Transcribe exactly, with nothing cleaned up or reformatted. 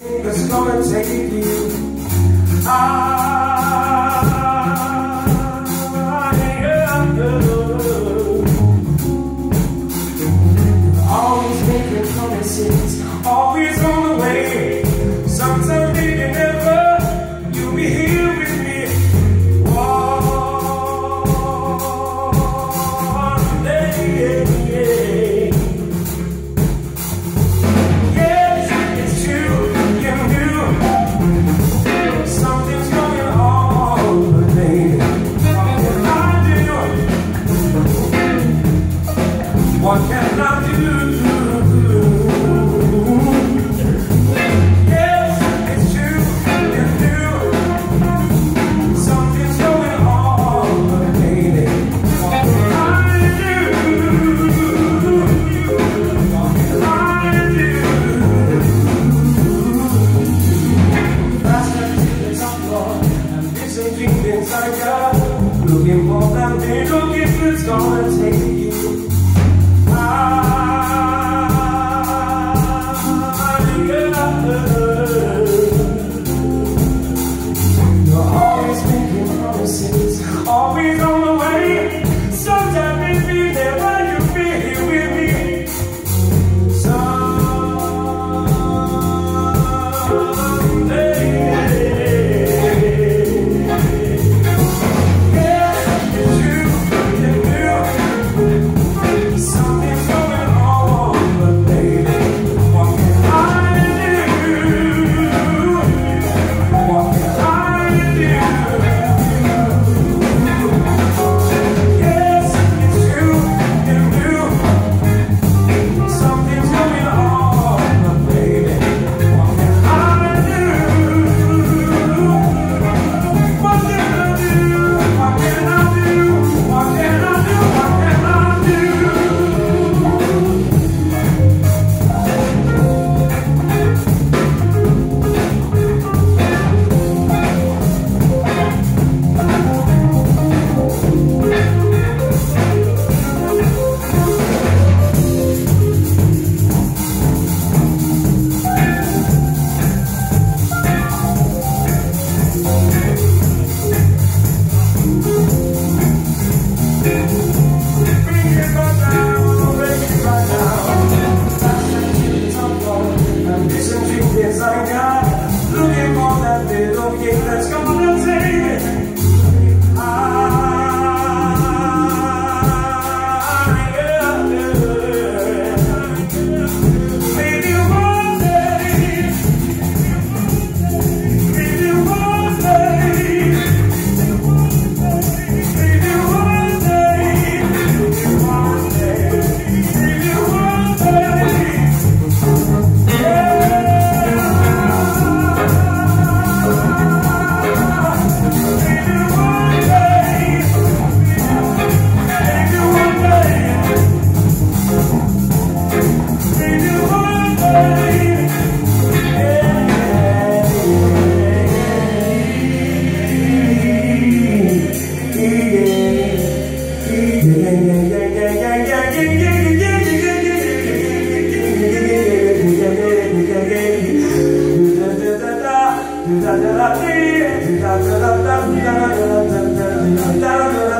It's gonna take you. I, yeah, yeah. Always making promises, always on the way. Sometimes maybe never, you'll be here with me. One day, yeah. Yes, it's true, you knew something's going on, but baby, what can I do? What can I do? Looking for that little gift that's gonna take you. I, yeah. You're always making promises, always on the way. Sometimes maybe never you'll be here with me. Someday. Looking for that little gift that's gonna take it. I, yeah, yeah. Maybe one day, maybe one day, maybe one day, maybe one day, maybe one day, yeah. Da da da da da da da da da da da da da da da da.